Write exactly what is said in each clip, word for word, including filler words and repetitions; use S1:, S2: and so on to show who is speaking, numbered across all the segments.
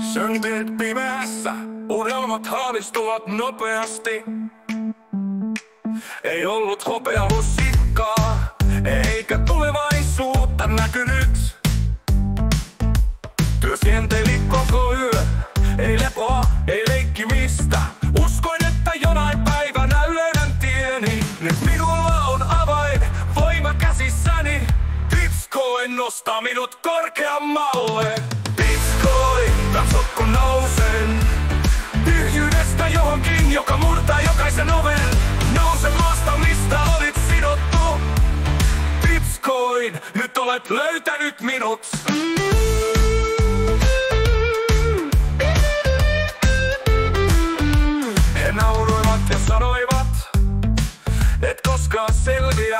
S1: Synteet pimeässä, unelmat haavistuvat nopeasti. Ei ollut hopealusikkaa, eikä tulevaisuutta näkynyt. Työskenteli koko yö, ei lepoa, ei leikkimistä. Uskoin, että jonain päivänä löydän tieni. Nyt minulla on avain, voima käsissäni. Bitcoin nostaa minut korkeammalle. Bitcoin, katso kun nousen tyhjyydestä johonkin, joka murtaa jokaisen oven. Nouse maasta, mistä olit sidottu. Bitcoin, nyt olet löytänyt minut. He nauroivat ja sanoivat, et koskaan selviä.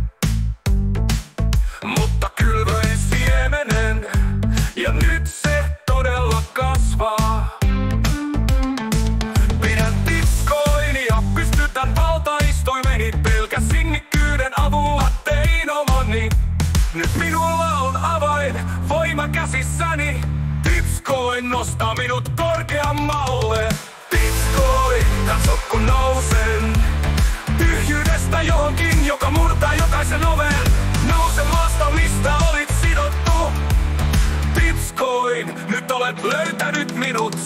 S1: Mutta kylvöin siemenen, ja nyt se todella kasvaa. Pidän bitcoinia, pystytän valtaistoimeni. Pelkä sinnikkyyden avulla tein omani. Nyt minulla on avain, voima käsissäni. Bitcoin nostaa minut korkeammalle. Bitcoin, katso kun nousen tyhjyydestä johonkin, joka murtaa jokaisen oven. Nouse maasta, mistä olit sidottu. Bitcoin, nyt olet löytänyt minut.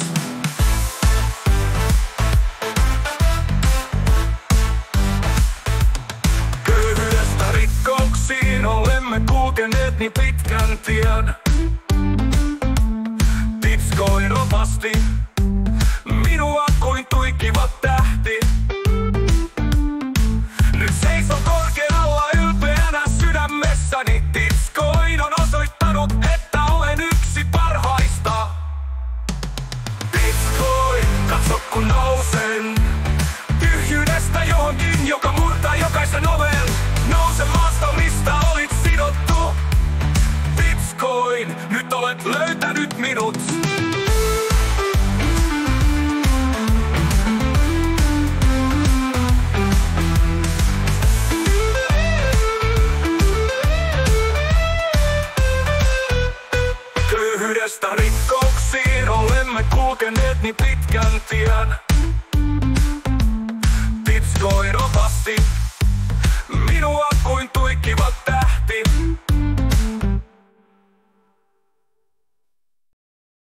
S1: Köyhyydestä rikkauksiin olemme kulkeneet niin pitkän tien. Bitcoin opasti minua kuin tuikkiva tähti. Nyt seison korkealla ylpeänä sydämessäni. Bitcoin on osoittanut, että olen yksi parhaista. Bitcoin, katso kun nousen tyhjyydestä johonkin, joka murtaa jokaisen oven. Nouse maasta, mistä olit sidottu. Bitcoin, nyt olet löytänyt minut. Köyhyydestä rikkauksiin olemme kulkeneet niin pitkän tien. Bitcoin opasti minua kuin tuikkiva tähti.